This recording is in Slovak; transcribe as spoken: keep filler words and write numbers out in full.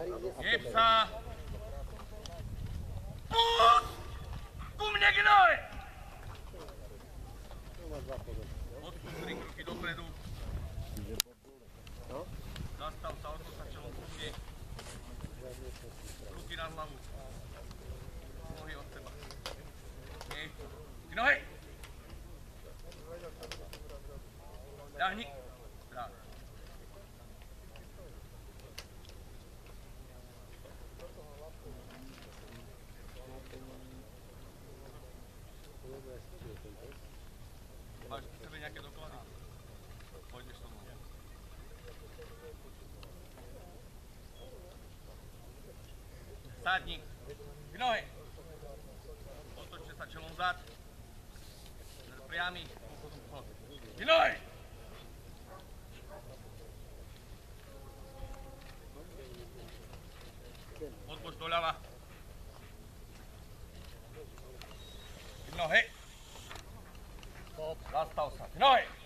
Jeb sa! Pust! Ku mne gnoj! Odstup tri kroky dopredu. Zastav sa, odstav sa čelom ku mne. Ruky na hlavu. Nohy od seba. Nie. Ty nohy! Ľahni. Správne. Máš pri sebe nejaké doklady? Pôjdeš so mnou. Sádnik. K nohe. Otočte sa čelom vzad. Priamy. K nohe. Odboč doľava. K nohe. Zastav sa. K nohe.